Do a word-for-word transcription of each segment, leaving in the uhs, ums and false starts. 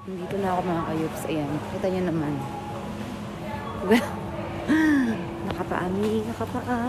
Nandito na ako mga kayups. Ayan, kita nyo naman. Nakapaami, nakapaa.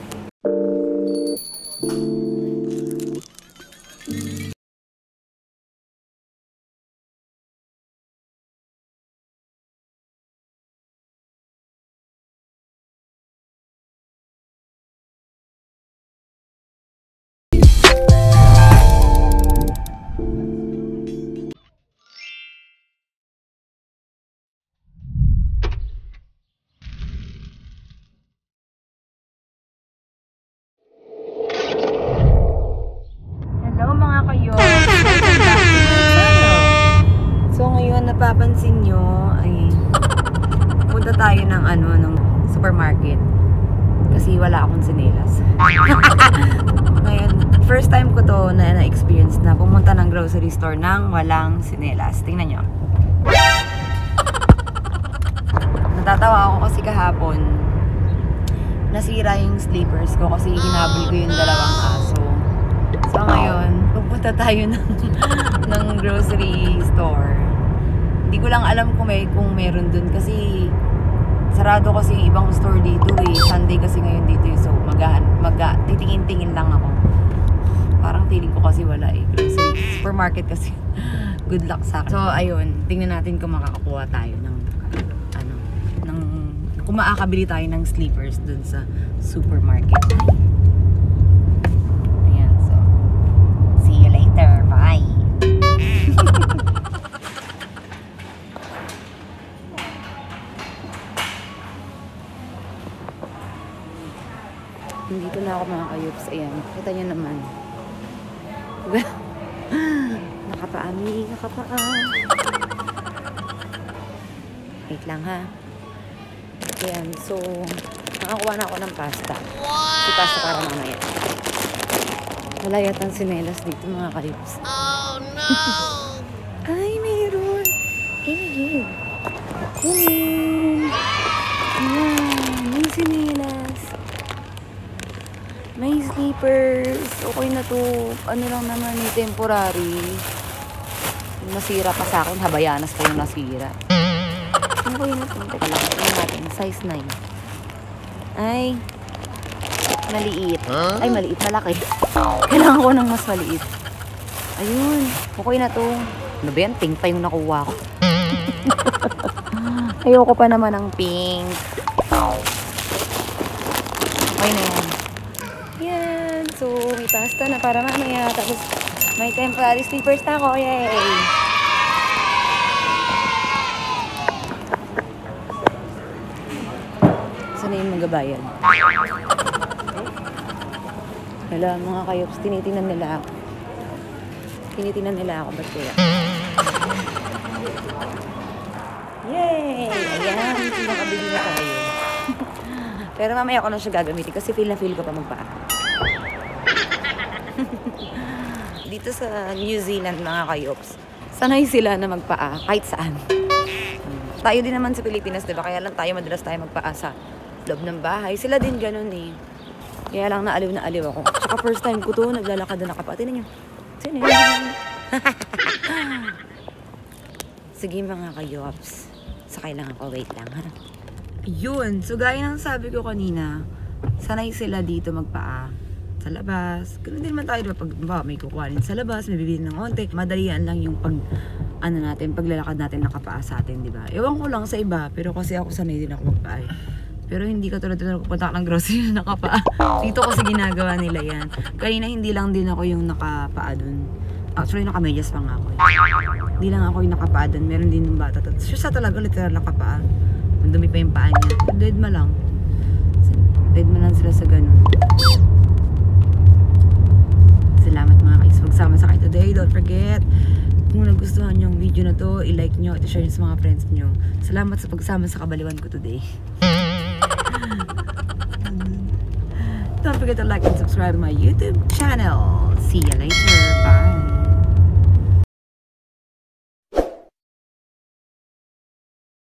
Napapansin nyo ay punta tayo ng ano ng supermarket kasi wala akong sinelas. Ngayon, first time ko to na na-experience na pumunta ng grocery store nang walang sinelas. Tingnan nyo. Natatawa ako kasi kahapon nasira yung slippers ko kasi hinabol ko yung dalawang aso. So ngayon, pupunta tayo ng, ng grocery store. Hindi ko lang alam kung may kung meron dun kasi sarado kasi yung ibang store dito eh. Sunday kasi ngayon dito eh. So magahan, maga, titingin-tingin lang ako. Parang feeling ko kasi wala eh. Grocery, supermarket kasi. Good luck sa akin. So ayun, tingnan natin kung makakakuha tayo ng ano, ng kung makakabili tayo ng slippers dun sa supermarket. Ayan, so see you later. Bye. Nandito na ako mga kayups. Ayan, kita nyo naman. Nakapaami, nakapaa. Wait lang ha. Ayan, so nakakuha na ako ng pasta. Si pasta para mamaya. Wala yatang sinelas dito mga kayups. Oh no! Ay, mayroon! Eh, kunin! Ayan, may sinelas. May slippers. Okay na to. Ano lang naman eh, temporary. Nasira pa sa akin. Habayanas pa yung nasira. Okay na to. Teka lang. Tingnan natin. Size nine. Ay. Maliit. Ay, maliit. Malaki. Kailangan ko ng mas maliit. Ayun. Okay na to. Ano ba yan? Pink pa yung nakuha ko. Ayoko pa naman ng pink. Okay na yan. Yan. So, may pasta na para mamaya. Tapos, may temporary slippers na ako. Yay! Saan na yung magabayan? Hala, mga kayups, tinitingnan nila ako. Tinitingnan nila ako. Ba't kaya? Yay! Ayan. Nakabili na tayo. Pero mamaya ko na siya gagamitin kasi feel na feel ko pa magpaa. Dito sa New Zealand mga kayups, sanay sila na magpaa kahit saan. Hmm. Tayo din naman sa Pilipinas, diba? Kaya lang tayo madalas tayo magpaa sa loob ng bahay. Sila din ganun eh. Kaya lang naaliw na aliw ako. Saka first time ko to, naglalakad na nakapaa. Tinan nyo. Sino yun? Sige mga kayups. Sakay lang ako. Wait lang ha. Yun. So gaya ng sabi ko kanina, sanay sila dito magpaa sa labas. Ganun din man tayo diba? Pag ba, may kukuhanin sa labas, may bibili ng onte, madalian lang yung pag ano natin, paglalakad natin nakapaa sa atin, diba? Ewan ko lang sa iba, pero kasi ako sanay din ako magpaa. Pero hindi ka tulad na pupunta ka ng grocery na nakapaa. Dito kasi ginagawa nila yan. Kanina hindi lang din ako yung nakapaa dun. Actually nakamedyas pa nga ako. Hindi lang ako yung nakapaa dun. Meron din ng bata. Siya sa talaga literal nakapaa. Mandumi pa yung paa niya. Dead ma lang. Dead ma lang sila sa ganun. Salamat mga kais. Magsama sa kayo today. Don't forget, kung nagustuhan nyo ang video na to, i-like nyo at i-share nyo sa mga friends nyo. Salamat sa pagsama sa kabaliwan ko today. Don't forget to like and subscribe to my YouTube channel. See you later. Bye.